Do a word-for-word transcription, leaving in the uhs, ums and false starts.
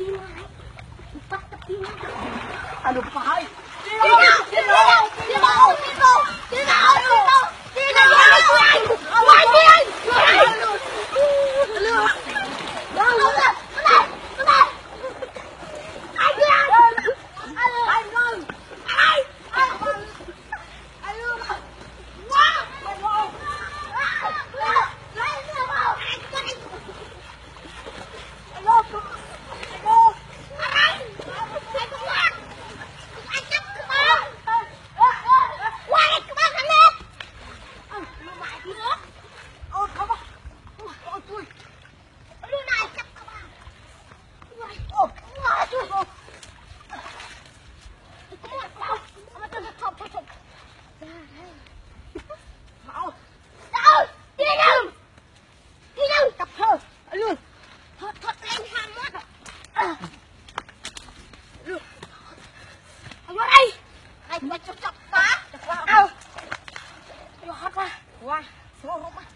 đi lại. Bắt tập đi lại. À được phải. Đi đâu? Đi đâu? Đi đâu? Đi đâu? Đi đâu? Đi đâu? Đi đâu? Ngoài đi. Lừa. Lừa. Đâu đâu đâu. Đây. Đây. Anh đi anh. Anh ơi. Ai? Anh. Anh lừa. Quá. Mày ngon. Lừa. Lấy lừa vào. Anh đi. Alo. Alo. Anh. Anh có quạt. Anh chắc cơ. Quạt cái ba thằng này. Ờ, nó mãi tí nữa. Ôi không à. Ôi tôi. Lưu này chắc cơ ba. Ôi, ngồi tôi rồi. Không ăn đâu. Mà tôi không không không. Mạo. Đâu? Đi đâu? Đi đâu? Cặp thơ. Lưu. Thật thật anh ham mất rồi. Lưu. Anh vào đây. Anh phải chọc chọc phá. Đâu? Nó hot quá. Wow. Số không á.